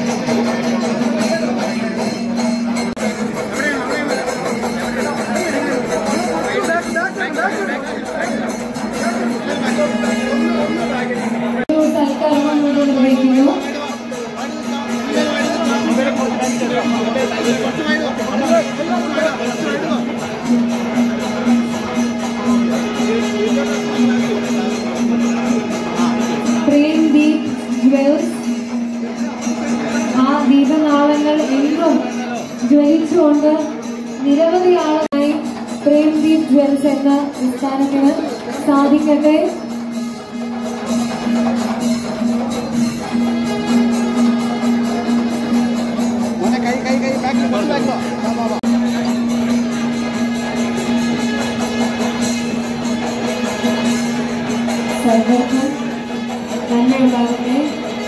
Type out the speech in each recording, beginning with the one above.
ദീപനാളങ്ങൾ എന്നും ജ്വലിച്ചുകൊണ്ട് നിരവധി ആളുകളായി പ്രേംദീപ് ജ്വൽസ് എന്ന പ്രസ്ഥാനത്തിന് സാധിക്കട്ടെ. സർവ്വർക്കും നന്മയുണ്ടാകട്ടെ.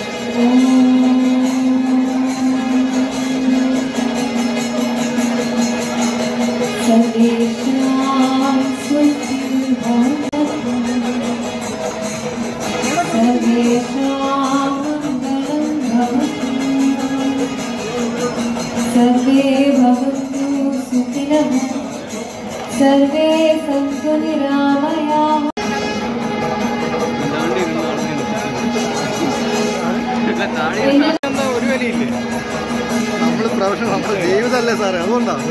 सर्वेषां स्वस्तिर्भवतु सर्वेषां मङ्गलं भवतु सर्वे भवन्तु सुखिनः सर्वे सन्तु निरामयाः. ഒരു വിലയില്ലേ നമ്മൾ പ്രൊഫഷൻ നമ്മുടെ ജീവിതമല്ലേ സാറേ, അതുകൊണ്ടാണ്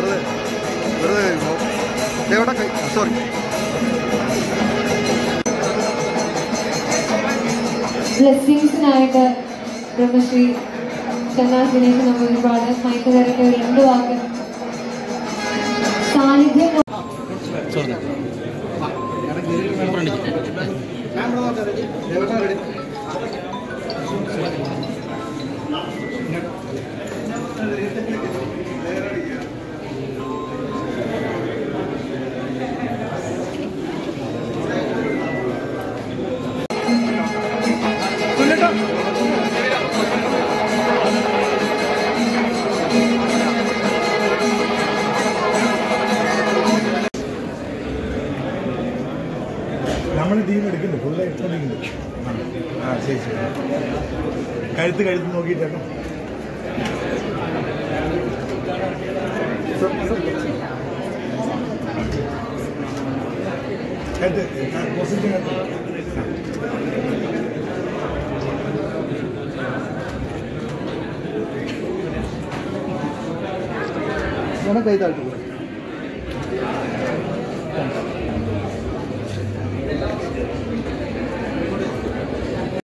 വെറുതെ സോറി. ബ്ലെസ്സിങ്സിനായിട്ട് ബ്രഹ്മശ്രീ ചന്നാസിനേക്ക് നമ്മൾ ഒരുപാട് മയക്കുകാരൊക്കെ രണ്ടു വാക്ക് സാന്നിധ്യം നമ്മൾ ടീം എടുക്കുന്നു, ഫുള്ള് എടുത്തോണ്ടിരിക്കുന്നു. ആ ശരി ശരി, കഴുത്ത് നോക്കിയിട്ടാണ്. കഴുത്ത് പോസിറ്റീവ് കൈ താഴ്ത്തു.